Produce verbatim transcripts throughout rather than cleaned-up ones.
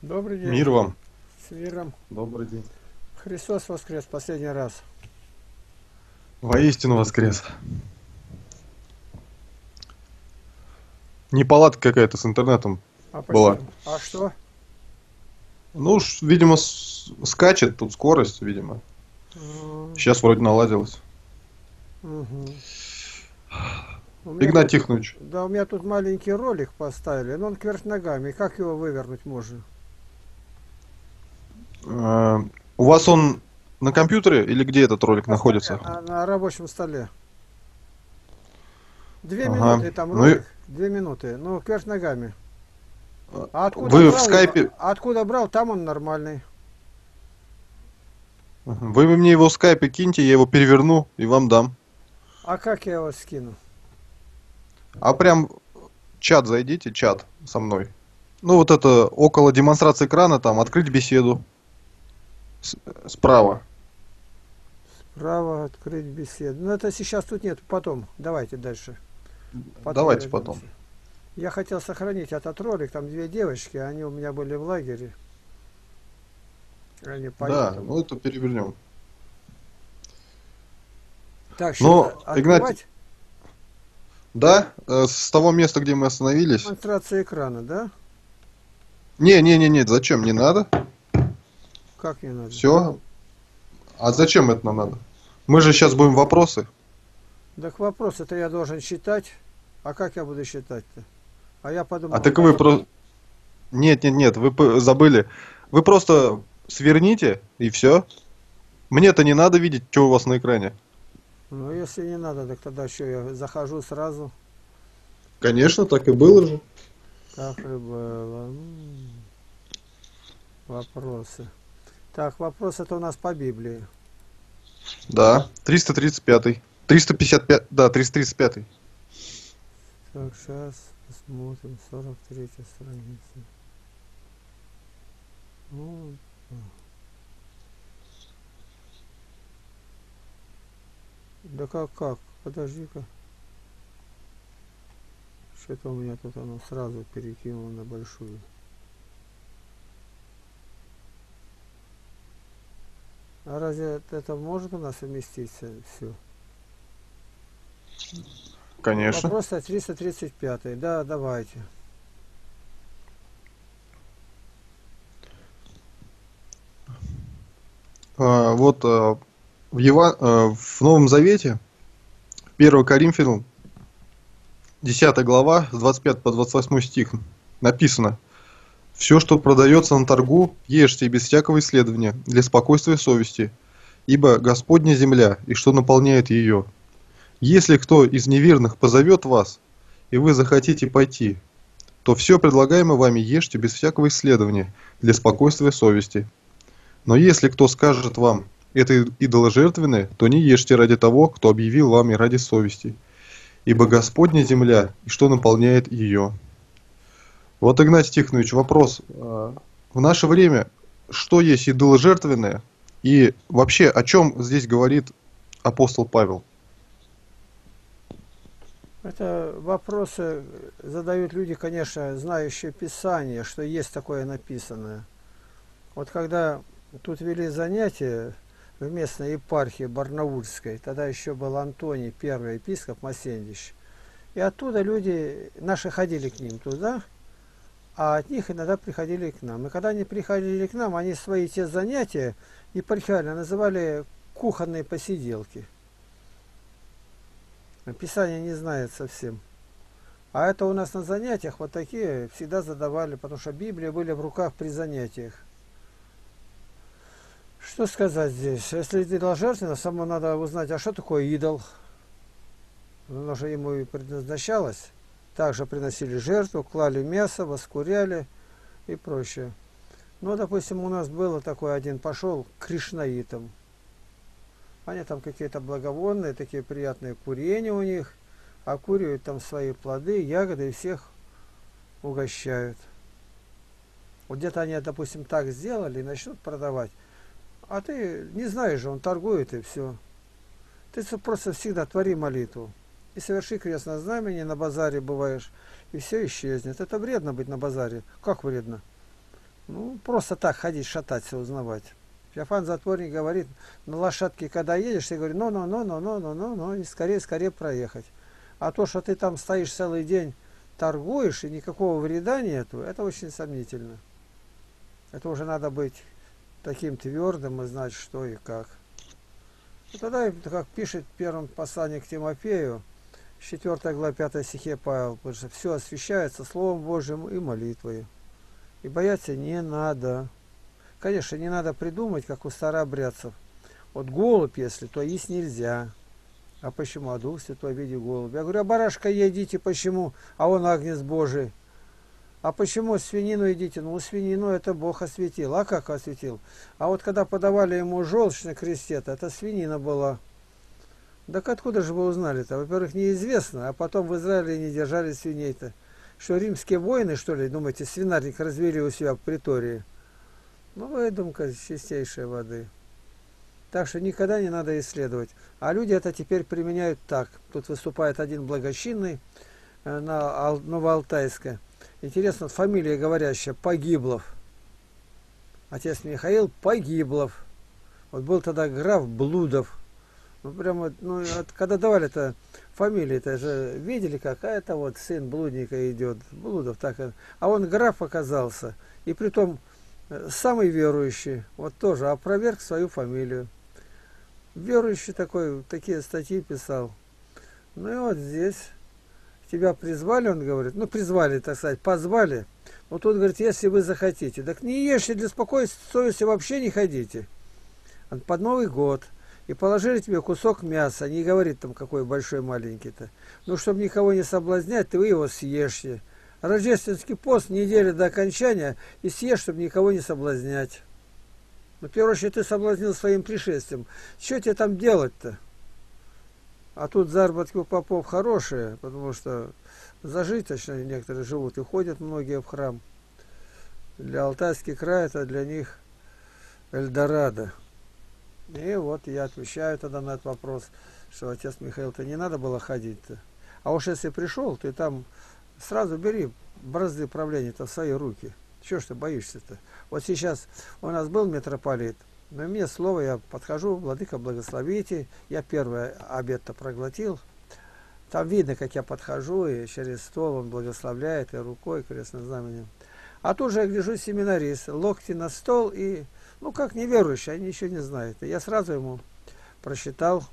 Добрый день. Мир вам. С миром. Добрый день. Христос воскрес последний раз. Воистину воскрес. Неполадка какая-то с интернетом А была. почему? А что? Ну уж, видимо, с- скачет тут скорость, видимо. М, Сейчас вроде наладилось. мгм. У меня Игнат тут, Тихонович, да, у меня тут маленький ролик поставили, но он кверх ногами. Как его вывернуть можно? э, у вас он на компьютере или где этот ролик На столе, находится? на, на рабочем столе. Две Ага. минуты там Ну и ролик, две минуты, ну кверх ногами. э, А откуда вы в брал его? скайпе, А откуда брал, там он нормальный. Мгм. Вы мне его в скайпе киньте, я его переверну и вам дам. А как я его скину? А прям чат зайдите, чат со мной. Ну вот это около демонстрации экрана там открыть беседу С- справа. Право открыть беседу. Ну это сейчас тут нет, потом. Давайте дальше. Потом Давайте потом. вернемся. Я хотел сохранить этот ролик, там две девочки, они у меня были в лагере, они поют Да, там. ну это перевернем. Так, что-то Но, Игнатий, открывать? да, э, с того места, где мы остановились. Демонстрация экрана, да? Не, не, не, нет, зачем? Не надо. Как не надо? Все. А зачем это нам надо? Мы же сейчас будем вопросы. Так вопрос, это я должен считать, а как я буду считать-то? А я А подумал, так вы надо... просто... Нет, нет, нет, вы п- забыли. Вы просто сверните и все. Мне-то не надо видеть, что у вас на экране. Ну, если не надо, так тогда что, я захожу сразу, Конечно, так и было же. как и было. М, Вопросы. Так, вопрос это у нас по Библии. Да, триста тридцать пятый. триста пятьдесят пять, да, триста тридцать пятый. Так, сейчас посмотрим, сорок третья страница. Ну, да как, как? Подожди-ка. Что-то у меня тут оно сразу перекинуло на большую. А разве это это может у нас вместиться все? Конечно. Вопрос триста тридцать пять. Да, давайте. А, вот а, в, Ева- а, в Новом Завете, первое Коринфянам, десятая глава, с двадцать пятого по двадцать восьмой стих, написано: «Все, что продается на торгу, ешьте без всякого исследования, для спокойствия совести, ибо Господня земля, и что наполняет ее. Если кто из неверных позовет вас, и вы захотите пойти, то все предлагаемое вами ешьте без всякого исследования, для спокойствия совести. Но если кто скажет вам: это идоложертвенное, то не ешьте ради того, кто объявил вам и ради совести. Ибо Господня земля, и что наполняет ее». Вот, Игнатий Тихонович, вопрос. а, В наше время, что есть идоложертвенное? И вообще, о чем здесь говорит апостол Павел? Это вопросы задают люди, конечно, знающие Писание, что есть такое написанное. Вот когда тут вели занятия в местной епархии Барнаульской, тогда еще был Антоний, первый епископ Масендич. И оттуда люди, наши ходили к ним туда, а от них иногда приходили к нам. И когда они приходили к нам, они свои те занятия епархиально называли кухонные посиделки. Писание не знает совсем. А это у нас на занятиях вот такие всегда задавали, потому что Библия были в руках при занятиях. Что сказать здесь? Если идоложертвенно, самому надо узнать, а что такое идол? Оно же ему и предназначалось. Также приносили жертву, клали мясо, воскуряли и прочее. Ну, допустим, у нас было такой один пошел к кришнаитам. Они там какие-то благовонные, такие приятные курения у них. Окуривают там свои плоды, ягоды и всех угощают. Вот где-то они, допустим, так сделали и начнут продавать. А ты не знаешь же, он торгует и все. Ты просто всегда твори молитву. И соверши крестное знамение, на базаре бываешь, и все исчезнет. Это вредно быть на базаре. Как вредно? Ну, просто так ходить, шататься, узнавать. Феофан Затворник говорит, на лошадке, когда едешь, ты говоришь, ну-ну-ну-ну-ну-ну-ну, и скорее-скорее проехать. А то, что ты там стоишь целый день, торгуешь, и никакого вреда нету, это очень сомнительно. Это уже надо быть таким твердым и знать, что и как. И тогда, как пишет в первом послании к Тимофею, четвёртой глава пятой стихе Павел, потому что все освящается Словом Божьим и молитвой. И бояться не надо. Конечно, не надо придумать, как у старообрядцев. Вот голубь, если, то есть нельзя. А почему? А Дух Святой в виде голубя. Я говорю, а барашка едите, почему? А он агнец Божий. А почему свинину едите? Ну, свинину это Бог осветил. А как осветил? А вот когда подавали ему желчь на кресте, это свинина была. Так откуда же вы узнали-то? Во-первых, неизвестно, а потом в Израиле не держали свиней-то. Что римские воины, что ли, думаете, свинарник развели у себя в притории? Ну, выдумка чистейшей воды. Так что никогда не надо исследовать. А люди это теперь применяют так. Тут выступает один благочинный на Новоалтайске. Интересно, фамилия говорящая, Погиблов. Отец Михаил Погиблов. Вот был тогда граф Блудов. Ну, прямо, ну, вот, когда давали-то фамилии-то же видели, как, а это вот сын блудника идет, Блудов, так. А он граф оказался, и притом самый верующий, вот тоже опроверг свою фамилию. Верующий такой, такие статьи писал. Ну и вот здесь тебя призвали, он говорит, ну призвали, так сказать, позвали. Вот тут говорит, если вы захотите, так не ешьте для спокойствия совести, вообще не ходите. Под Новый год. И положили тебе кусок мяса, не говорит там какой большой маленький-то. Ну, чтобы никого не соблазнять, ты вы его съешьте. Рождественский пост неделю до окончания и съешь, чтобы никого не соблазнять. Ну, в первую очередь, ты соблазнил своим пришествием. Что тебе там делать-то? А тут заработки у попов хорошие, потому что зажиточно некоторые живут и ходят многие в храм. Для Алтайский край это для них Эльдорадо. И вот я отвечаю тогда на этот вопрос, что отец Михаил-то не надо было ходить-то. А уж если пришел, ты там сразу бери бразды правления-то в свои руки. Чего ж ты боишься-то? Вот сейчас у нас был митрополит, но мне слово, я подхожу, владыка, благословите. Я первый обед-то проглотил. Там видно, как я подхожу, и через стол он благословляет, и рукой крестным знаменем. А тут же я гляжу, семинарист, локти на стол и... Ну, как неверующий, они ничего не знают. И я сразу ему прочитал,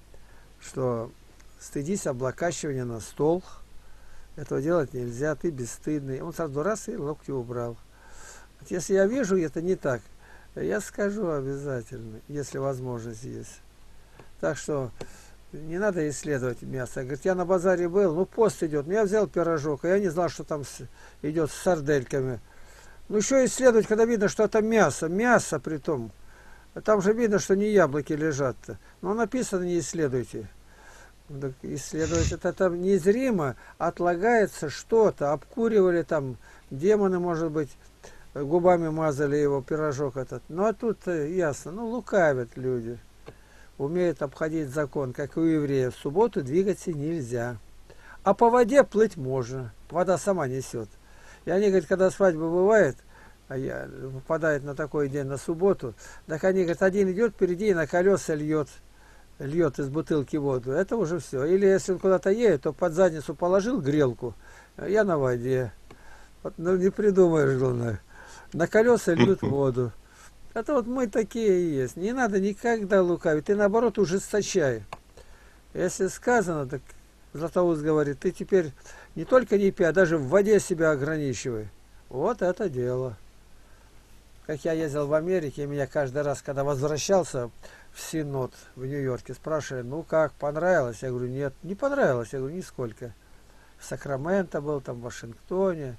что стыдись облокачивания на стол. Этого делать нельзя, ты бесстыдный. Он сразу раз и локти убрал. Вот если я вижу, это не так, я скажу обязательно, если возможность есть. Так что не надо исследовать мясо. Говорит, я на базаре был, ну пост идет. Я взял пирожок, а я не знал, что там идет с сардельками. Ну, еще исследовать, когда видно, что это мясо. Мясо при том. Там же видно, что не яблоки лежат-то. Но написано, не исследуйте. Так исследовать это там незримо. Отлагается что-то. Обкуривали там. Демоны, может быть, губами мазали его, пирожок этот. Ну, а тут ясно. Ну, лукавят люди. Умеют обходить закон, как и у евреев. В субботу двигаться нельзя. А по воде плыть можно. Вода сама несет. И они говорят, когда свадьба бывает, а я попадает на такой день, на субботу, так они говорят, один идет впереди и на колеса льет, льет из бутылки воду. Это уже все. Или если он куда-то едет, то под задницу положил грелку, я на воде. Вот, ну не придумаешь, главное. На колеса льют воду. Это вот мы такие и есть. Не надо никогда лукавить. Ты наоборот ужесточай. Если сказано, так Златоуст говорит, ты теперь не только не пей, а даже в воде себя ограничивай. Вот это дело. Как я ездил в Америке, и меня каждый раз, когда возвращался в Синод в Нью-Йорке, спрашивали, ну как, понравилось? Я говорю, нет, не понравилось. Я говорю, нисколько. В Сакраменто был, там в Вашингтоне,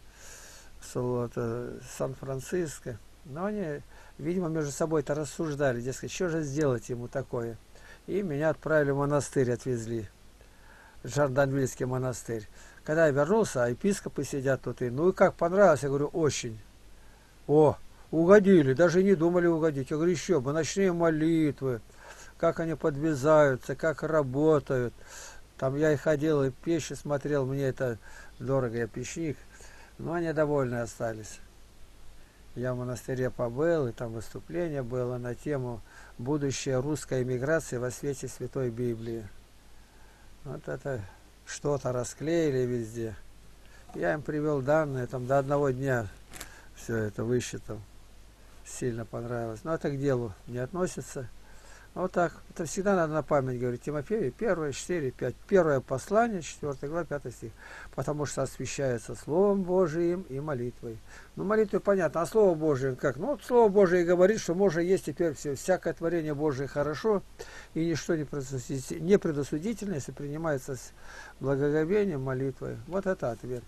в Сан-Франциско. Но они, видимо, между собой-то рассуждали, дескать, что же сделать ему такое. И меня отправили в монастырь, отвезли. Жорданвильский монастырь. Когда я вернулся, а епископы сидят тут, и ну и как, понравилось? Я говорю, очень. О, угодили, даже не думали угодить. Я говорю, еще бы, ночные молитвы, как они подвязаются, как работают. Там я и ходил, и печи смотрел, мне это дорого, я печник. Но они довольны остались. Я в монастыре побыл, и там выступление было на тему «Будущее русской эмиграции во свете Святой Библии». Вот это что-то расклеили везде. Я им привел данные, там до одного дня все это высчитал. Сильно понравилось. Но это к делу не относится. Вот так. Это всегда надо на память говорить. Тимофею, первое, четыре, пять. Первое послание, четвёртая глава, пятый стих. Потому что освящается Словом Божиим и молитвой. Ну, молитвой понятно. А Слово Божие как? Ну, вот Слово Божие говорит, что можно есть теперь все. Всякое творение Божие хорошо. И ничто не предосудительно, не предосудительно, если принимается с благоговением, молитвой. Вот это ответ.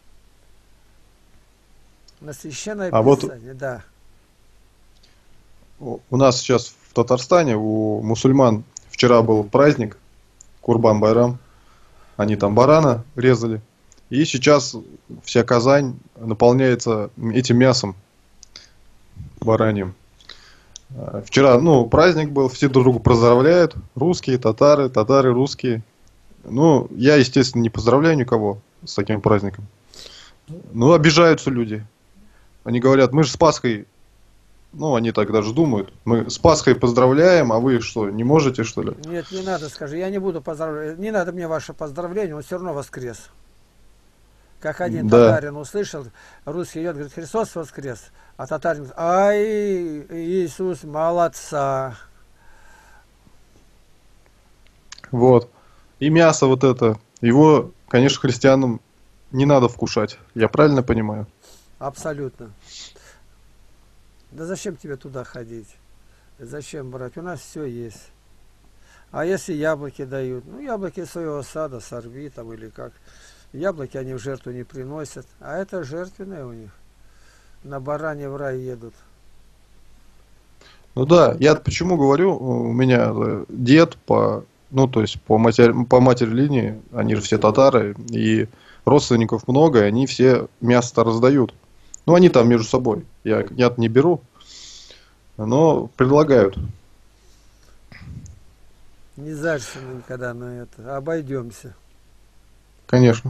На священное А вот Писание, да. у у нас сейчас в Татарстане, у мусульман, вчера был праздник, Курбан-Байрам. Они там барана резали. И сейчас вся Казань наполняется этим мясом бараньим. Э, Вчера, ну, праздник был, все друг друга поздравляют. Русские, татары, татары, русские. Ну, я, естественно, не поздравляю никого с таким праздником. Ну, обижаются люди. Они говорят, мы же с Пасхой, ну, они так даже думают, мы с Пасхой поздравляем, а вы что, не можете, что ли? Нет, не надо, скажи, я не буду поздравлять, не надо мне ваше поздравление, он все равно воскрес. Как один Да. татарин услышал, русский идет, говорит, Христос воскрес, а татарин говорит, ай, Иисус, молодца. Вот. И мясо вот это, его, конечно, христианам не надо вкушать. Я правильно понимаю? Абсолютно. Да зачем тебе туда ходить? Зачем брать? У нас все есть. А если яблоки дают? Ну, яблоки своего сада сорви там или как. Яблоки они в жертву не приносят. А это жертвенное у них. На баране в рай едут. Ну да, я почему говорю, у меня э, дед по, ну то есть по матери, по матери линии, они же все татары, и родственников много, и они все мясо раздают. Ну они там между собой, я, я не беру, но предлагают. Не зарься никогда на это. Обойдемся. Конечно.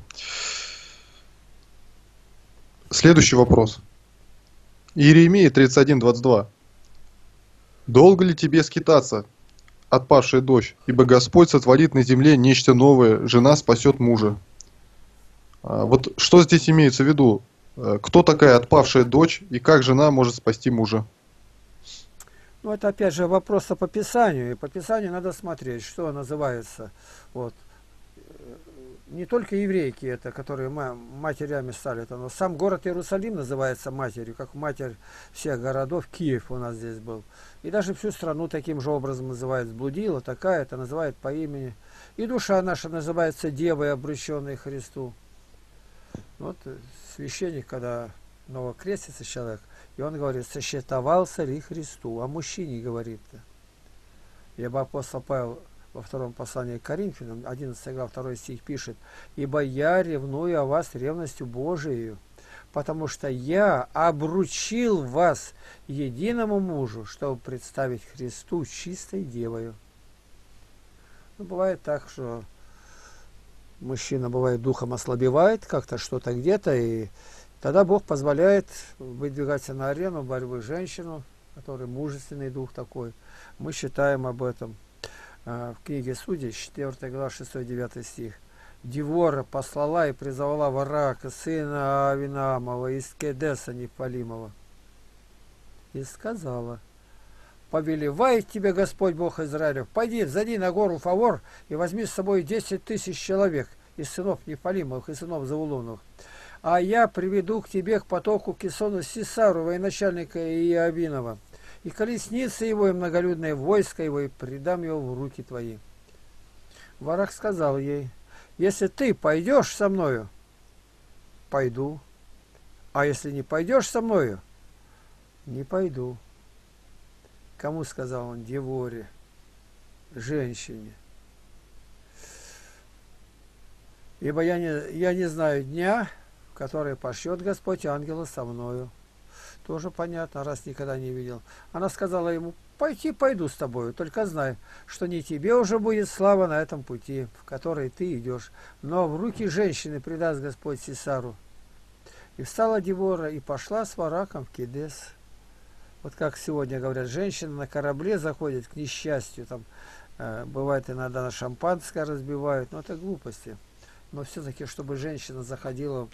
Следующий вопрос. Иеремия тридцать один двадцать два. Долго ли тебе скитаться, отпавшая дочь, ибо Господь сотворит на земле нечто новое, жена спасет мужа. А, вот что здесь имеется в виду? Э, Кто такая отпавшая дочь и как жена может спасти мужа? Ну, это опять же вопрос по Писанию. И по Писанию надо смотреть, что называется. Вот. Не только еврейки это, которые ма- матерями стали, это, но сам город Иерусалим называется матерью, как матерь всех городов. Киев у нас здесь был. И даже всю страну таким же образом называют. Блудила такая, это называют по имени. И душа наша называется девой, обращенной к Христу. Вот священник, когда новокрестится человек, и он говорит, сосчитовался ли Христу, о мужчине говорит-то. Ибо апостол Павел во втором послании к Коринфянам, одиннадцатая глава, второй стих пишет, «Ибо я ревную о вас ревностью Божией, потому что я обручил вас единому мужу, чтобы представить Христу чистой девою». Ну, бывает так, что мужчина, бывает, духом ослабевает, как-то что-то где-то, и тогда Бог позволяет выдвигаться на арену борьбы женщину, который мужественный дух такой. Мы считаем об этом. В книге Судей, четвёртая глава, шестой-девятый стих. Девора послала и призвала Варака, сына Авинаамова, из Кедеса Нефалимова. И сказала, повелевает тебе Господь Бог Израилев, пойди, взойди на гору Фавор и возьми с собой десять тысяч человек из сынов Нефалимовых и сынов Завулоновых. А я приведу к тебе к потоку Кисону Сисару, военачальника Иавинова, и колесницы его, и многолюдное войско его, и предам его в руки твои. Варак сказал ей, если ты пойдешь со мною, пойду, а если не пойдешь со мною, не пойду. Кому сказал он? Деворе, женщине. Ибо я не, я не знаю дня, в который пошлет Господь ангела со мною. Тоже понятно, раз никогда не видел. Она сказала ему, пойти пойду с тобою, только знай, что не тебе уже будет слава на этом пути, в который ты идешь, но в руки женщины предаст Господь Сисару. И встала Девора и пошла с Вараком в Кедес. Вот как сегодня говорят, женщина на корабле заходит к несчастью, там э, бывает иногда на шампанское разбивают, но это глупости. Но все-таки, чтобы женщина заходила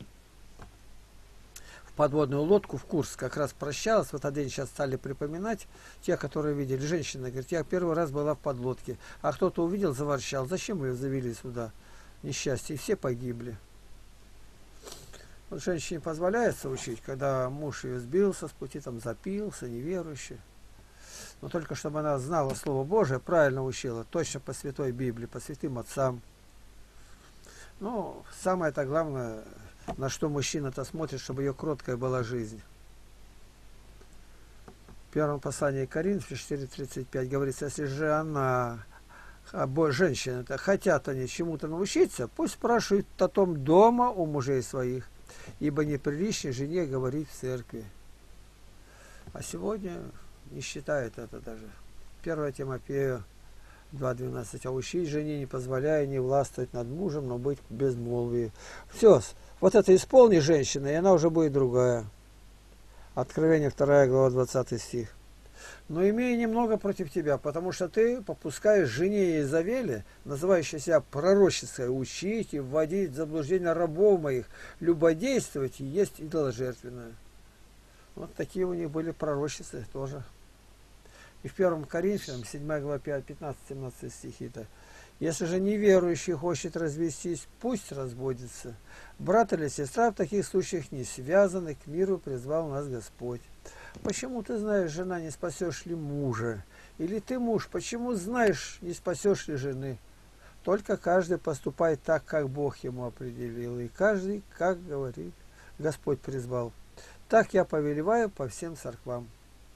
в подводную лодку, в Курск, как раз прощалась, в этот день сейчас стали припоминать, те, которые видели, женщина говорит, я первый раз была в подлодке, а кто-то увидел, заворчал, зачем ее завели сюда, несчастье, и все погибли. Вот женщине позволяется учить, когда муж ее сбился с пути, там запился, неверующий. Но только чтобы она знала Слово Божие, правильно учила, точно по Святой Библии, по святым отцам. Ну, самое-то главное, на что мужчина-то смотрит, чтобы ее кроткая была жизнь. В первом послании Коринфянам четыре тридцать пять говорится, если же она, женщины-то, хотят они чему-то научиться, пусть спрашивают о том дома у мужей своих, ибо неприлично жене говорить в церкви. А сегодня не считает это даже. первое Тимофею два двенадцать. А учить жене, не позволяя не властвовать над мужем, но быть в безмолвии. Все, вот это исполни женщина, и она уже будет другая. Откровение вторая глава двадцатый стих. Но имею немного против тебя, потому что ты попускаешь жене Иезавели, называющей себя пророческой, учить и вводить в заблуждение рабов моих, любодействовать и есть идоложертвенное. Вот такие у них были пророчицы тоже. И в первом Коринфянам, седьмая глава, пятнадцать-семнадцать стихи-то. Если же неверующий хочет развестись, пусть разводится. Брат или сестра в таких случаях не связаны, к миру призвал нас Господь. Почему ты знаешь, жена, не спасешь ли мужа? Или ты муж, почему знаешь, не спасешь ли жены? Только каждый поступает так, как Бог ему определил, и каждый, как говорит, Господь призвал. Так я повелеваю по всем церквам.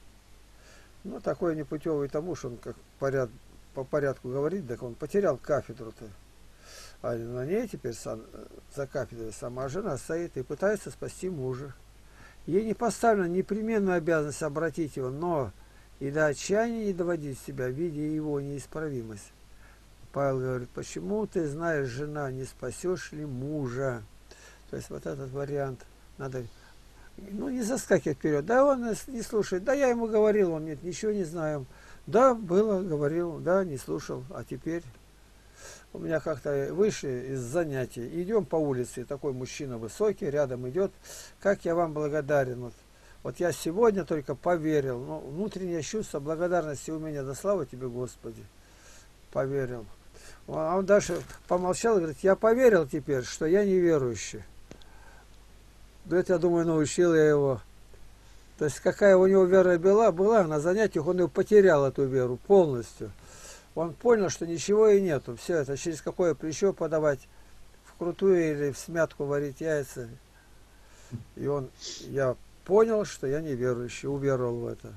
Ну, такой непутевый-то муж, он как поряд, по порядку говорит, так он потерял кафедру-то. А на ней теперь сам, за кафедрой сама жена стоит и пытается спасти мужа. Ей не поставлена непременную обязанность обратить его, но и до отчаяния не доводить себя, видя его неисправимость. Павел говорит, почему ты знаешь, жена, не спасешь ли мужа? То есть вот этот вариант надо, ну, не заскакивать вперед. Да, он не слушает. Да, я ему говорил, он нет, ничего не знаю. Да, было, говорил, да, не слушал. А теперь у меня как-то вышли из занятий. Идем по улице, такой мужчина высокий, рядом идет. Как я вам благодарен. Вот, вот я сегодня только поверил. Ну, внутреннее чувство благодарности у меня. Да слава тебе, Господи. Поверил. А он даже помолчал и говорит, я поверил теперь, что я неверующий. Да это, я думаю, научил я его. То есть какая у него вера была, была на занятиях, он ее потерял, эту веру, полностью. Он понял, что ничего и нету. Все это через какое плечо подавать, вкрутую или в смятку варить яйца. И он, я понял, что я неверующий, уверовал в это.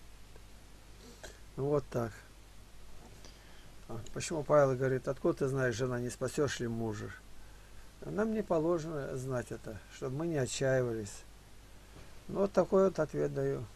Ну вот так. А почему Павел говорит, откуда ты знаешь, жена, не спасешь ли мужа? Нам не положено знать это, чтобы мы не отчаивались. Ну, вот такой вот ответ даю.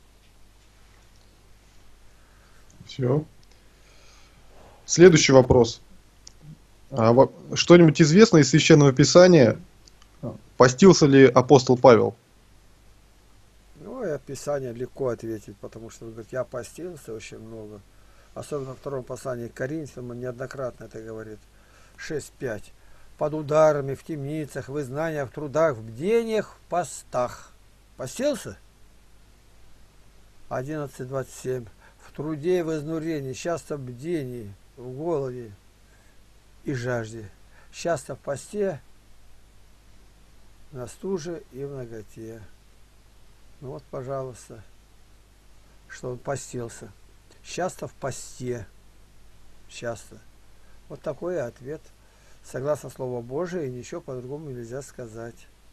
Все. Следующий вопрос. А, что-нибудь известно из Священного Писания? Постился ли апостол Павел? Ну, и Писание легко ответить, потому что он говорит, я постился очень много. Особенно в втором послании к Коринфянам он неоднократно это говорит. шесть пять. Под ударами, в темницах, в изгнаниях, в трудах, в бдениях, в постах. Постился? одиннадцать двадцать семь. В труде и в изнурении, часто в бдении, в голоде и жажде. Часто в посте, на стуже и в наготе. Ну вот, пожалуйста, что он постился. Часто в посте. Часто. Вот такой ответ. Согласно Слову Божию, и ничего по-другому нельзя сказать.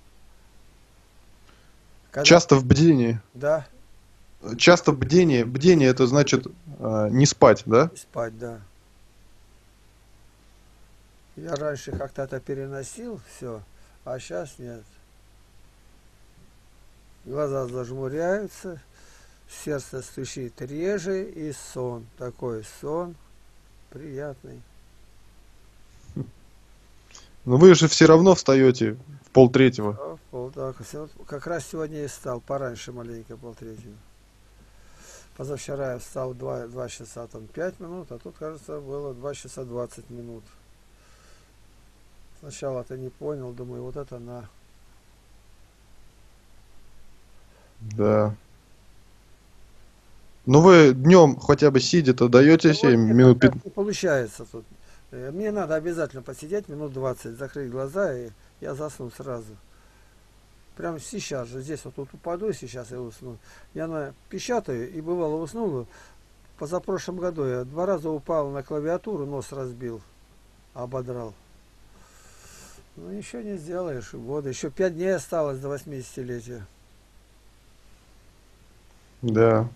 Когда... Часто в бдении. Да. Часто в бдении. Бдение это значит э, не спать, да? Не спать, да. Я раньше как-то это переносил, все, а сейчас нет. Глаза зажмуряются, сердце стучит реже, и сон. Такой сон приятный. Но вы же все равно встаете в полтретьего. Вот так, вот. Как раз сегодня и встал, пораньше маленько, полтретьего. Позавчера я встал два, два часа там пять минут, а тут, кажется, было два часа двадцать минут. Сначала-то не понял, думаю, вот это на. Да. Ну вы днем хотя бы сидя-то даете Да вот семь мне минут? как-то пят- не получается тут. Э, Мне надо обязательно посидеть минут двадцать, закрыть глаза, и я засну сразу. Прямо сейчас же, здесь вот тут упаду сейчас и усну. Я на печатаю и бывало усну. Позапрошлом году я два раза упал на клавиатуру, нос разбил, ободрал. Ну ничего не сделаешь, годы. Еще пять дней осталось до восьмидесятилетия. Да.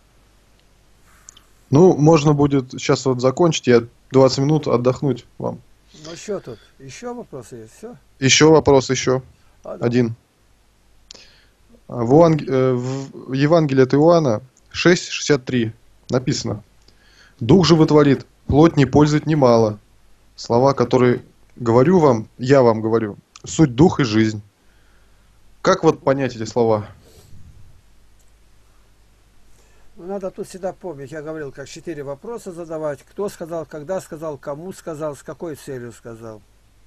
Ну, можно будет сейчас вот закончить, я двадцать минут отдохнуть вам. Ну что тут? Еще вопросы есть? Все? Еще вопрос, еще А, давай. один. А, В, Уанг- э, в Евангелии от Иоанна шесть шестьдесят три написано: «Дух животворит, плоть не пользует немало. Слова, которые говорю вам, я вам говорю, суть дух и жизнь». Как вот понять эти слова? Ну, надо тут всегда помнить, я говорил, как четыре вопроса задавать. Кто сказал, когда сказал, кому сказал, с какой целью сказал.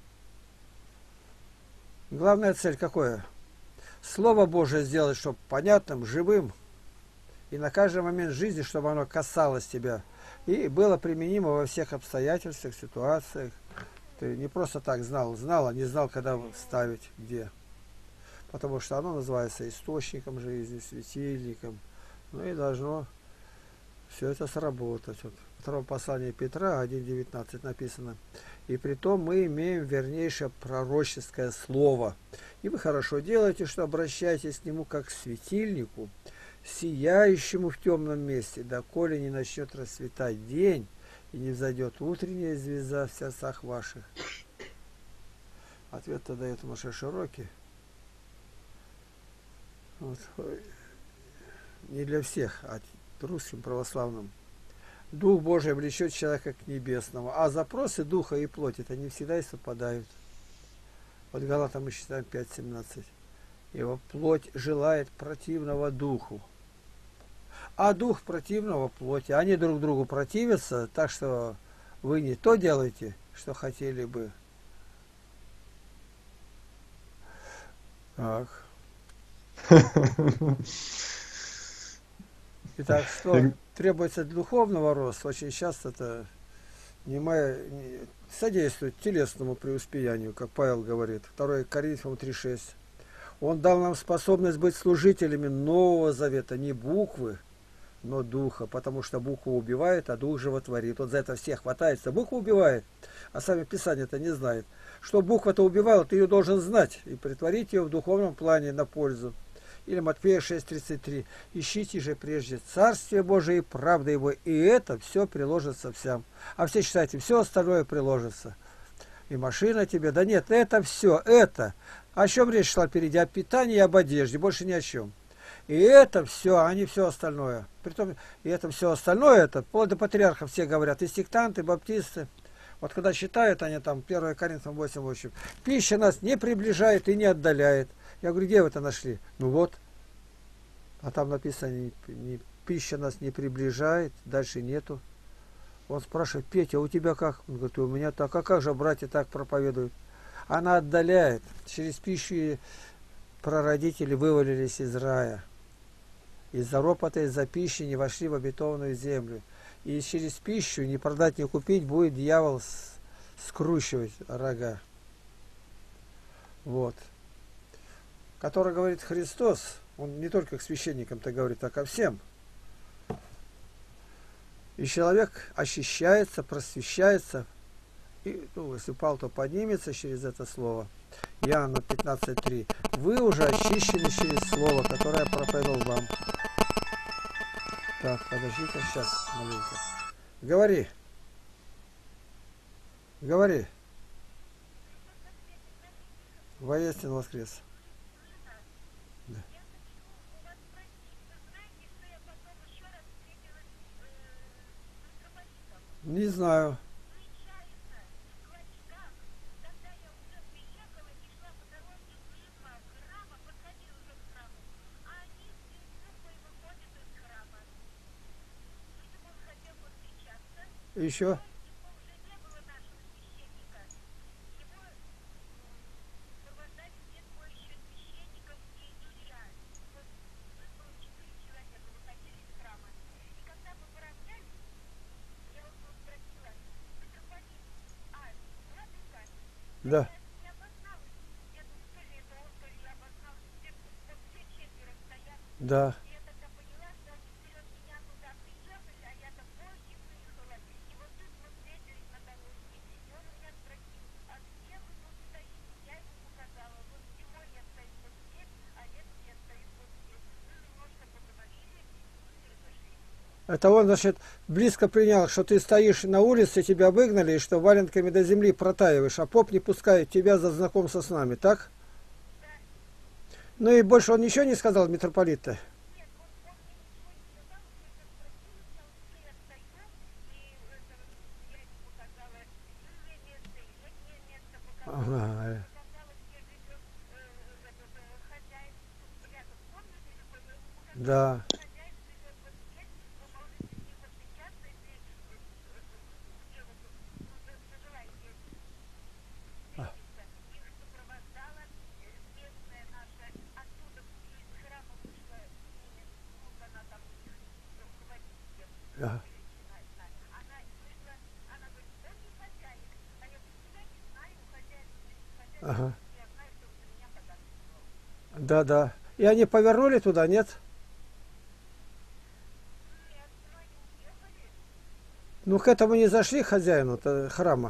Главная цель какое? Слово Божие сделать, чтобы понятным, живым, и на каждый момент жизни, чтобы оно касалось тебя. И было применимо во всех обстоятельствах, ситуациях. Ты не просто так знал, знал, а не знал, когда ставить, где. Потому что оно называется источником жизни, светильником. Ну и должно все это сработать. Вот в втором послании Петра один девятнадцать написано: «И притом мы имеем вернейшее пророческое слово. И вы хорошо делаете, что обращаетесь к нему как к светильнику, сияющему в темном месте, доколе не начнет расцветать день и не взойдет утренняя звезда в сердцах ваших». Ответ-то дает Моше широкий. Вот. Не для всех, а русским православным. Дух Божий влечет человека к небесному, а запросы духа и плоти это не всегда и совпадают. Вот Галатам мы читаем пять семнадцать. Его плоть желает противного духу, а дух противного плоти. Они друг другу противятся, так что вы не то делаете, что хотели бы. Так. Итак, что требуется духовного роста, очень часто это не моя, не, содействует телесному преуспеянию, как Павел говорит. второе Коринфянам три шесть. Он дал нам способность быть служителями Нового Завета, не буквы, но духа, потому что буква убивает, а дух животворит. Вот за это все хватается. Буква убивает, а сами Писание это не знает. Что буква-то убивала, ты ее должен знать и притворить ее в духовном плане на пользу. Или Матфея шесть тридцать три. «Ищите же прежде Царствие Божие и правда Его, и это все приложится всем». А все считайте, все остальное приложится. И машина тебе. Да нет, это все, это. О чем речь шла впереди? О питании и об одежде, больше ни о чем. И это все, а не все остальное. Притом, и это все остальное, это, вплоть до патриархов все говорят, и сектанты, и баптисты. Вот когда считают они там, первое Коринфянам восемь восемь, пища нас не приближает и не отдаляет. Я говорю, где вы это нашли? Ну вот. А там написано, не, не, пища нас не приближает, дальше нету. Он спрашивает: Петя, а у тебя как? Он говорит, у меня так. А как же братья так проповедуют? Она отдаляет. Через пищу прародители вывалились из рая. Из-за ропота, из-за пищи не вошли в обетованную землю. И через пищу не продать, не купить будет дьявол скручивать рога. Вот. Который говорит Христос, он не только к священникам-то говорит, а ко всем. И человек очищается, просвещается, и, ну, если упал, то поднимется через это слово. Иоанна пятнадцать три. Вы уже очищены через слово, которое я проповедовал вам. Так, подожди-ка, сейчас, маленько. Говори. Говори. Воистину воскрес. Да. Не знаю. Еще? Да. Да. Это он, значит, близко принял, что ты стоишь на улице, тебя выгнали, и что валенками до земли протаиваешь, а поп не пускает тебя за знакомство с нами, так? Ну и больше он ничего не сказал, митрополит-то? Ага. Да. Ага. Ага. Да, да. И они повернули туда, нет? Ну, к этому не зашли хозяину храма.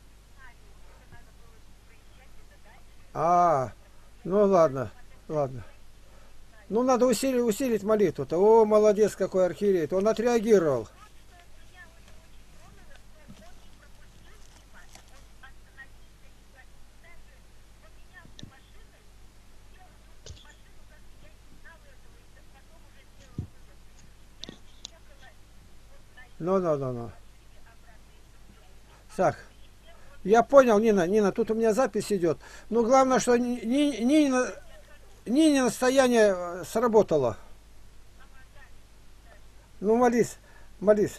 А, ну ладно, ладно. Ну, надо усилить, усилить молитву-то. О, молодец, какой архиерей. Он отреагировал. Ну, ну, ну, ну. Так, я понял, Нина, Нина, тут у меня запись идет. Ну, главное, что Ни- Ни- Нина, Нина состояние э, сработало. Ну, молись, молись.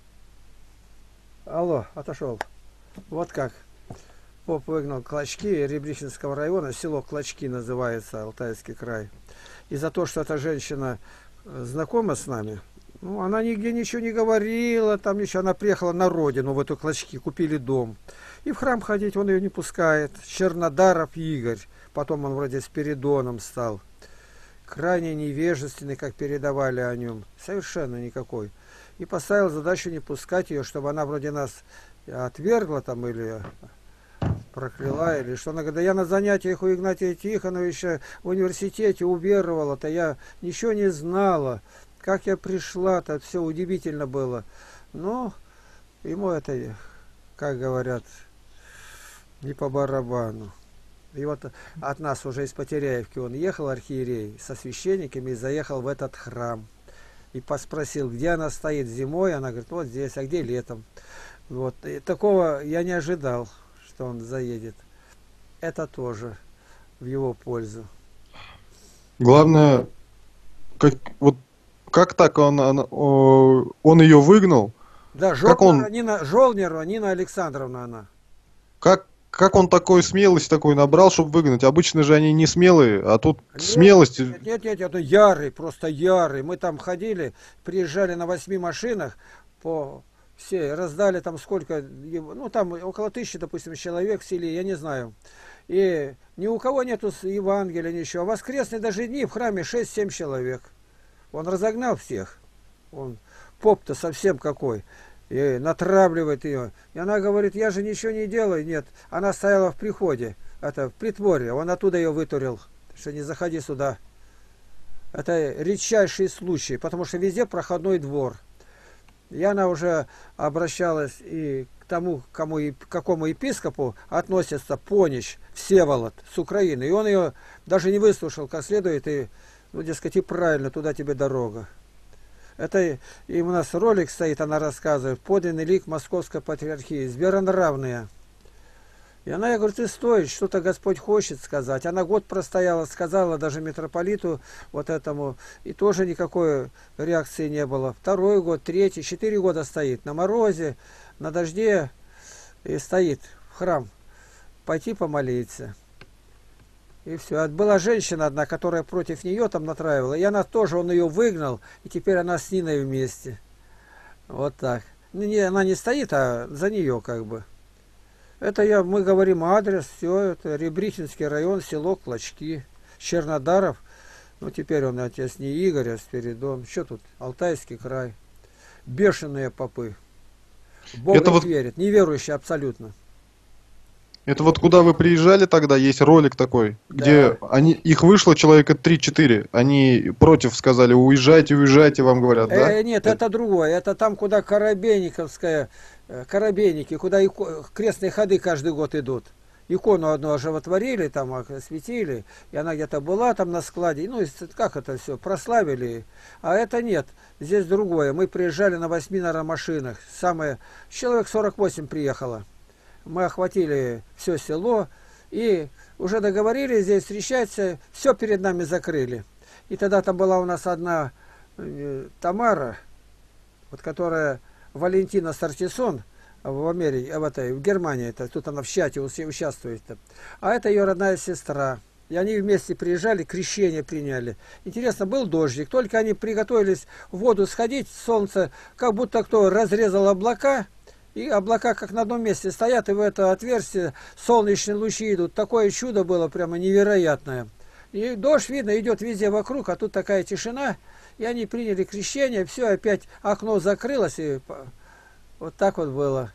Алло, отошел. Вот как. Поп выгнал Клочки Рябчинского района, село Клочки называется, Алтайский край. И за то, что эта женщина э, знакома с нами, ну, она нигде ничего не говорила, там ничего, она приехала на родину, в эту Клочки, купили дом. И в храм ходить он ее не пускает. Чернодаров Игорь, потом он вроде Спиридоном стал. Крайне невежественный, как передавали о нем, совершенно никакой. И поставил задачу не пускать ее, чтобы она вроде нас отвергла там или прокляла, или что. Она говорит, да я на занятиях у Игнатия Тихоновича в университете уверовала-то, я ничего не знала. Как я пришла-то, все удивительно было. Но ему это, как говорят, не по барабану. И вот от нас уже из Потеряевки он ехал, архиерей, со священниками, и заехал в этот храм. И поспросил, где она стоит зимой. Она говорит, вот здесь, а где летом. Вот. И такого я не ожидал, что он заедет. Это тоже в его пользу. Главное, как, вот, как так он, он, о, он ее выгнал? Да, Как он, Жолнерова Нина, Жолнерова Нина Александровна она. как, как он такой смелость такой набрал, чтобы выгнать? Обычно же они не смелые, а тут Нет, смелость. нет, нет, нет, это ярый, просто ярый. Мы там ходили, приезжали на восьми машинах, по все, раздали там сколько, ну там около тысячи, допустим, человек в селе, я не знаю. И ни у кого нету Евангелия, ничего. А воскресные даже дни в храме шесть-семь человек. Он разогнал всех. Он поп-то совсем какой. И натравливает ее. И она говорит, я же ничего не делаю. Нет, она стояла в приходе, это в притворе. Он оттуда ее вытурил, что не заходи сюда. Это редчайший случай, потому что везде проходной двор. И она уже обращалась и к тому, кому, к какому епископу относится Понич Всеволод с Украины. И он ее даже не выслушал как следует. И, ну, дескать, и правильно, туда тебе дорога. Это и у нас ролик стоит, она рассказывает, подлинный лик Московской Патриархии, зверонравная. И она, я говорю, ты стой, что-то Господь хочет сказать. Она год простояла, сказала даже митрополиту вот этому, и тоже никакой реакции не было. Второй год, третий, четыре года стоит на морозе, на дожде и стоит в храм. Пойти помолиться. И все. Была женщина одна, которая против нее там натраивала. И она тоже, он ее выгнал. И теперь она с Ниной вместе. Вот так. Не, она не стоит, а за нее как бы. Это я, мы говорим адрес, все это. Ребрихинский район, село Клочки. Чернодаров. Ну теперь он отец не Игорь, а Спиридон. Что тут? Алтайский край. Бешеные попы. В Бога Это вот, верят. Неверующие абсолютно. это вот куда вы приезжали тогда, есть ролик такой, Да. где они, их вышло человека три-четыре. Они против сказали, уезжайте, уезжайте, вам говорят, Э, да? нет, это другое. Это там, куда Коробейниковская, э, Коробейники, куда ико- крестные ходы каждый год идут. Икону одну оживотворили, там осветили, и она где-то была там на складе. Ну, и с- как это все, прославили. А это нет, здесь другое. Мы приезжали на восьми, наверное, машинах. Самое, человек сорок восемь приехало. Мы охватили все село и уже договорились здесь встречаться, все перед нами закрыли. И тогда там была у нас одна э, Тамара, вот которая Валентина Сартисон в Америке, в, этой, в Германии, это, тут она в чате участвует. А это ее родная сестра. И они вместе приезжали, крещение приняли. Интересно, был дождик, только они приготовились в воду сходить, солнце, как будто кто разрезал облака, и облака как на одном месте стоят, и в это отверстие солнечные лучи идут. Такое чудо было прямо невероятное. И дождь, видно, идет везде вокруг, а тут такая тишина. И они приняли крещение, все, опять окно закрылось, и вот так вот было.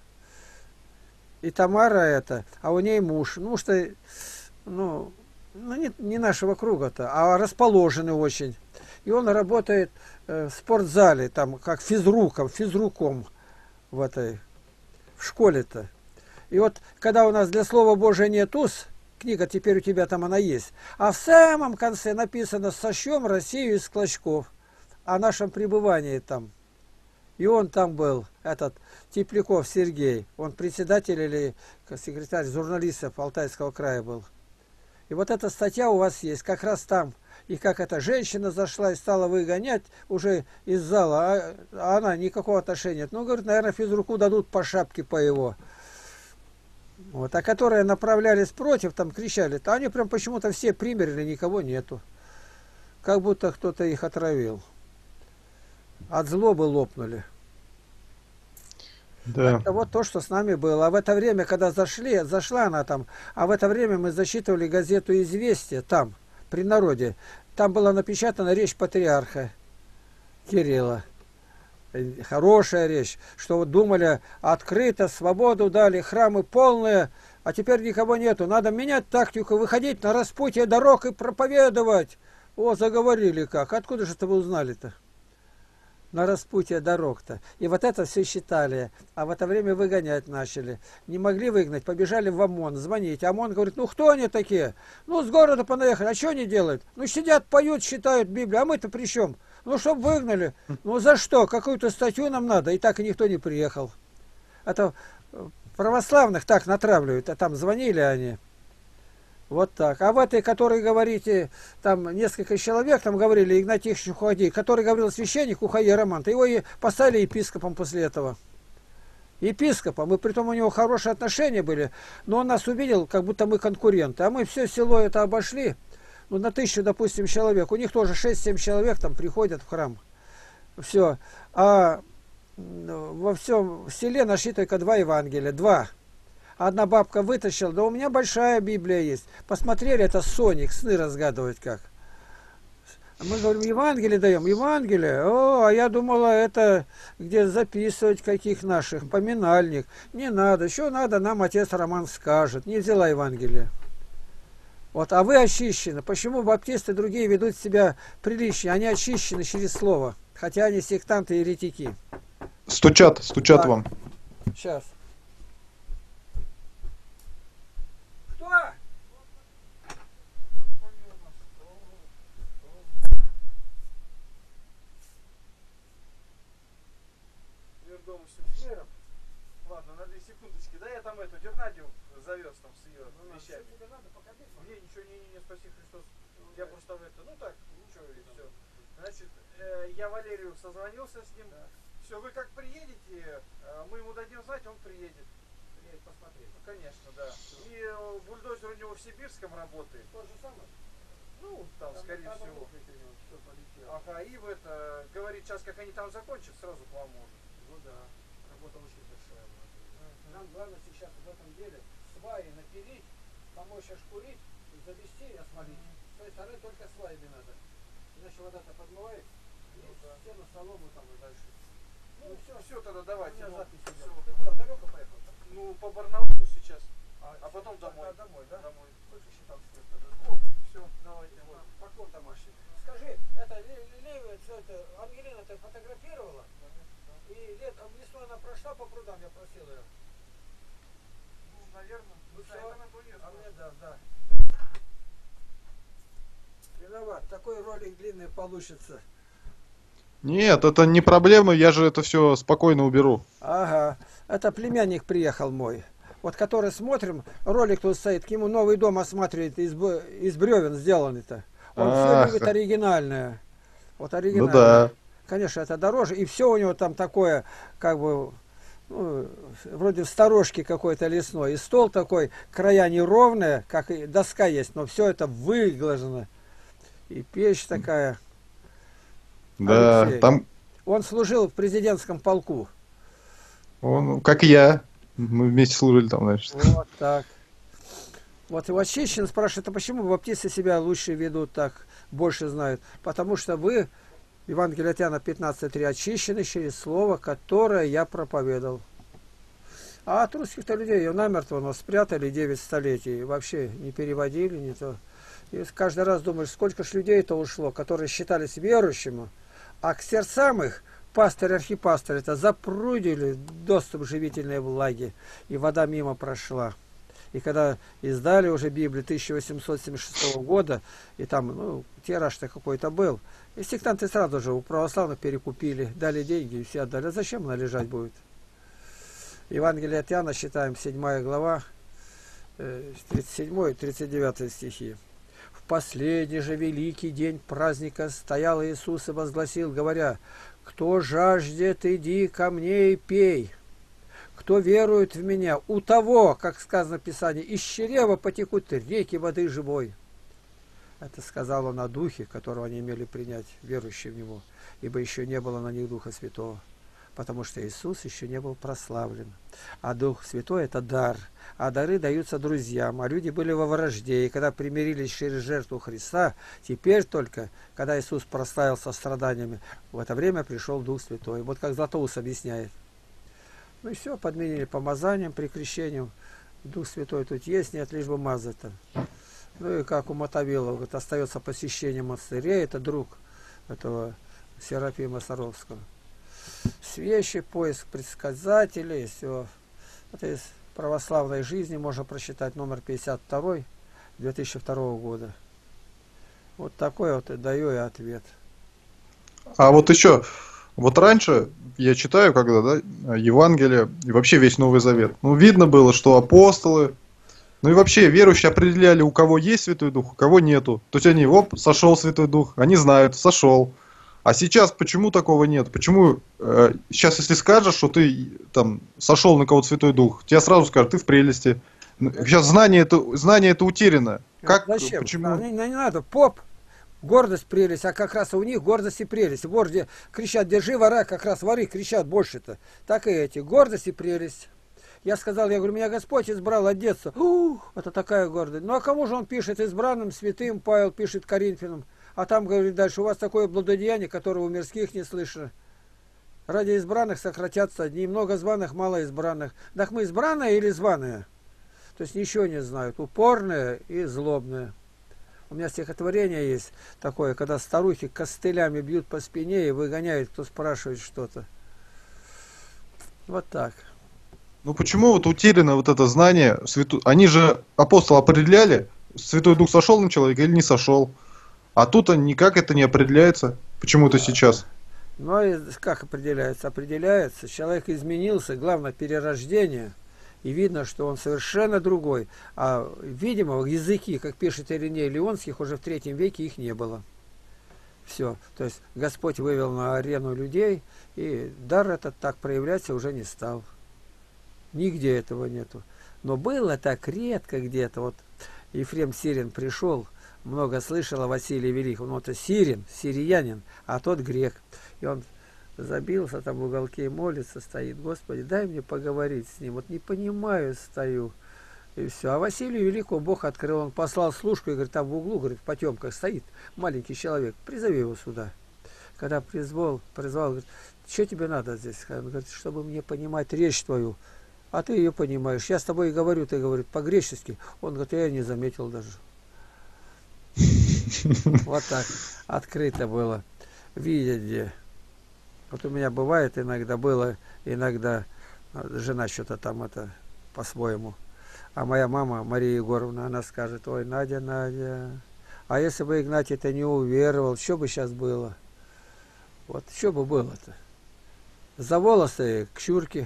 И Тамара это, а у ней муж. Ну, что, ну, ну не, не нашего круга-то, а расположенный очень. И он работает э, в спортзале, там, как физруком, физруком в этой, в школе-то. И вот, когда у нас для Слова Божия нет уз, книга теперь у тебя там она есть, а в самом конце написано «Сощем Россию из клочков» о нашем пребывании там. И он там был, этот Тепляков Сергей, он председатель или секретарь журналистов Алтайского края был. И вот эта статья у вас есть, как раз там. И как эта женщина зашла и стала выгонять уже из зала, а, а она никакого отношения нет. Ну, говорит, наверное, физруку дадут по шапке по его. Вот, а которые направлялись против, там кричали, то они прям почему-то все примерили, никого нету. Как будто кто-то их отравил. От злобы лопнули. Да. Это вот то, что с нами было. А в это время, когда зашли, зашла она там, а в это время мы зачитывали газету «Известия» там, при народе. Там была напечатана речь патриарха Кирилла. Хорошая речь, что вот думали, открыто, свободу дали, храмы полные, а теперь никого нету. Надо менять тактику, выходить на распутье дорог и проповедовать. О, заговорили как. Откуда же это вы узнали-то? На распутье дорог-то. И вот это все считали. А в это время выгонять начали. Не могли выгнать, побежали в ОМОН звонить. ОМОН говорит, ну кто они такие? Ну с города понаехали, а что они делают? Ну сидят, поют, считают Библию, а мы-то при чем? Ну чтоб выгнали. Ну за что? Какую-то статью нам надо. И так и никто не приехал. Это православных так натравливают, а там звонили они. Вот так. А в этой, которой говорите, там несколько человек, там говорили, Игнатий Ухади, который говорил священник Ухаи Роман, его и поставили епископом после этого. Епископом, и притом у него хорошие отношения были, но он нас увидел, как будто мы конкуренты. А мы все село это обошли, ну на тысячу, допустим, человек. У них тоже шесть-семь человек там приходят в храм. Все. А во всем селе нашли только два Евангелия. Два. Одна бабка вытащила, да у меня большая Библия есть. Посмотрели, это Соник, сны разгадывать как. Мы говорим, Евангелие даем, Евангелие. О, а я думала, это где записывать каких наших, поминальник. Не надо, еще надо, нам отец Роман скажет. Не взяла Евангелие. Вот, а вы очищены. Почему баптисты другие ведут себя приличнее? Они очищены через слово, хотя они сектанты и еретики. Стучат, стучат Так. вам. Сейчас. Кто? Ладно, на две секундочки. Да я там эту Гернадию завез там с ее вещами. Мне ничего, не, не, не, спаси Христос. Я просто это, ну так, ничего, и все. Значит, э, я Валерию созвонился с ним. все, вы как приедете, э, мы ему дадим знать, он приедет. Приедет посмотреть. Ну, конечно, да. И э, бульдозер у него в Сибирском работает. То же самое. Ну, там, Там, скорее там всего. все полетело. Ага, и в это, говорит, сейчас как они там закончат, сразу к вам может. Ну да, работа очень большая. Нам главное сейчас в этом деле сваи напилить, помочь ошкурить, завести и осмолить. С той стороны только сваями надо. Иначе вода-то подмывает, и Ну да. стену солому там и дальше. Ну, все, все тогда давайте. У меня Ну, запись идет. всё. Ты куда, далеко поехал? Ну, по Барнаулу сейчас, а потом а, домой. а, домой, да? Домой. Выключи там свет. надо. Все, давайте. Вот, поклон домашний. Скажи, это Левия, это Ангелина ты фотографировала? И летом весной она прошла по прудам, я просил ее. Ну, наверное. Ну, Да, всё. это надо у неё А мне спрашивать. да, да. Виноват, такой ролик длинный получится. Нет, это не проблема, я же это все спокойно уберу. Ага, это племянник приехал мой. Вот который смотрим, ролик тут стоит, к нему новый дом осматривает, из, б- из бревен сделанный-то. Он все Ах. любит оригинальное. Вот Ну оригинальное. да. Конечно, это дороже. И все у него там такое, как бы, ну, вроде в сторожке какой-то лесной. И стол такой, края неровные, как и доска есть, но все это выглажено. И печь такая. Да, Алексей. там Он служил в президентском полку. он, как и я, мы вместе служили там, значит. Вот так. Вот и вот Чищин спрашивает, а почему баптисты себя лучше ведут так, больше знают? Потому что вы, Евангелие от Иоанна пятнадцать три, очищены через слово, которое я проповедовал. А от русских-то людей ее намертво но спрятали девять столетий, вообще не переводили, не то. И каждый раз думаешь, сколько ж людей-то ушло, которые считались верующими, а к сердцам их пастырь, архипастырь, это запрудили доступ живительной влаги, и вода мимо прошла. И когда издали уже Библию тысяча восемьсот семьдесят шестого года, и там, ну, тираж-то какой-то был, и сектанты сразу же у православных перекупили, дали деньги и все отдали. А зачем она лежать будет? Евангелие от Иоанна, считаем, седьмая глава, тридцать седьмой тридцать девятый стихи. В последний же великий день праздника стоял Иисус и возгласил, говоря: «Кто жаждет, иди ко мне и пей. Кто верует в меня, у того, как сказано в Писании, из чрева потекут реки воды живой». Это сказал он о Духе, которого они имели принять, верующие в Него, ибо еще не было на них Духа Святого, потому что Иисус еще не был прославлен. А Дух Святой – это дар, а дары даются друзьям, а люди были во вражде, и когда примирились через жертву Христа, теперь только, когда Иисус прославился страданиями, в это время пришел Дух Святой. Вот как Златоуст объясняет. Ну и все, подменили помазанием, прикрещением. Дух Святой тут есть, нет, лишь бы мазать-то. Ну и как у Мотовилова, говорит, остается посещение монастырей, это друг этого Серафима Саровского. Свечи, поиск предсказателей, все. Это из православной жизни можно прочитать, номер пятьдесят два две тысячи второго года. Вот такой вот и даю и ответ. А вот еще, вот раньше я читаю, когда, да, Евангелие и вообще весь Новый Завет. Ну, видно было, что апостолы, ну и вообще верующие определяли, у кого есть Святой Дух, у кого нету. То есть они, оп, сошел Святой Дух, они знают, сошел. А сейчас почему такого нет? Почему э, сейчас, если скажешь, что ты там сошел на кого-то Святой Дух, тебе сразу скажут, ты в прелести. Сейчас знание это, знание это утеряно. Как, Зачем? почему? Не, не надо. Поп, гордость, прелесть, а как раз у них гордость и прелесть. В городе кричат, держи вора, как раз воры кричат больше-то. Так и эти, гордость и прелесть. Я сказал, я говорю, меня Господь избрал от детства. Ух, это такая гордость. Ну а кому же он пишет? Избранным, святым, Павел пишет Коринфянам. А там, говорит дальше, у вас такое блудодеяние, которого у мирских не слышно. Ради избранных сократятся одни, много званых, мало избранных. Так мы избранные или званые? То есть ничего не знают. Упорные и злобные. У меня стихотворение есть такое, когда старухи костылями бьют по спине и выгоняют, кто спрашивает что-то. Вот так. Ну почему вот утеряно вот это знание? Святу... Они же, апостолы, определяли, Святой Дух сошел на человека или не сошел. А тут никак это не определяется. Почему-то сейчас. Ну и как определяется? Определяется. Человек изменился, главное перерождение. И видно, что он совершенно другой. А видимо, языки, как пишет Ириней Леонских, уже в третьем веке их не было. Все. То есть Господь вывел на арену людей, и дар этот так проявляться уже не стал. Нигде этого нету. Но было так редко где-то. Вот Ефрем Сирин пришел, много слышал о Василии Великом. Он это Сирин, сириянин, а тот грек. И он забился там в уголке и молится, стоит. Господи, дай мне поговорить с ним. Вот не понимаю, стою. И все. А Василию Великому Бог открыл. Он послал служку и говорит, там в углу, говорит, в потемках стоит маленький человек. Призови его сюда. Когда призвал, призвал, говорит, что тебе надо здесь? Он говорит, чтобы мне понимать речь твою. А ты ее понимаешь. Я с тобой и говорю, ты говорит по-гречески. Он говорит, я не заметил даже. Вот так открыто было. Видение. Вот у меня бывает иногда было, иногда жена что-то там это по-своему. А моя мама, Мария Егоровна, она скажет, ой, Надя, Надя, а если бы Игнатий-то не уверовал, что бы сейчас было? Вот, что бы было-то? За волосы к Чурке.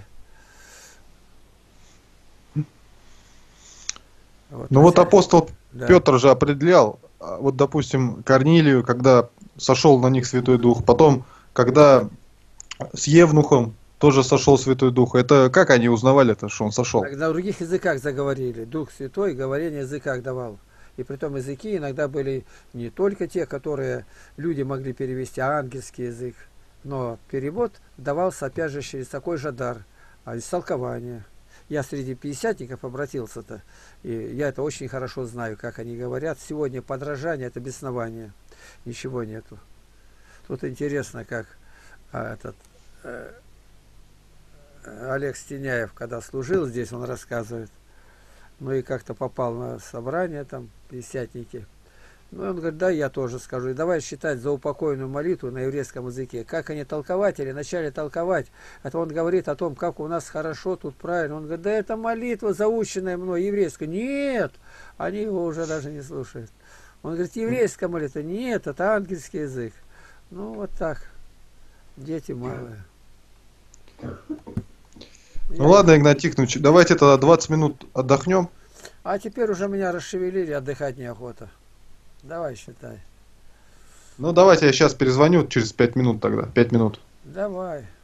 Вот, Ну вот апостол да. Петр же определял, а, вот допустим, Корнилию, когда сошел на них Святой Дух, потом, когда с Евнухом тоже сошел Святой Дух. Это как они узнавали-то, что он сошел? На других языках заговорили. Дух Святой говорение на языках давал. И притом языки иногда были не только те, которые люди могли перевести, а ангельский язык. Но перевод давался опять же через такой же дар, а из толкования. Я среди пятидесятников обратился-то, и я это очень хорошо знаю, как они говорят. Сегодня подражание – это беснование. Ничего нету. Тут интересно, как а, этот э, Олег Стеняев, когда служил здесь, он рассказывает. Ну и как-то попал на собрание, там, пятидесятники. Ну, он говорит, да, я тоже скажу. И давай считать за упокойную молитву на еврейском языке. Как они толковать или начали толковать. Это он говорит о том, как у нас хорошо, тут правильно. Он говорит, да это молитва, заученная мной, еврейская. Нет! Они его уже даже не слушают. Он говорит, еврейская молитва. Нет, это ангельский язык. Ну, вот так. Дети малые. Ну Я... ладно, Игнатий Тихонович, давайте тогда двадцать минут отдохнем. А теперь уже меня расшевелили, отдыхать неохота. Давай, считай. Ну давайте я сейчас перезвоню через пять минут тогда. пять минут. Давай.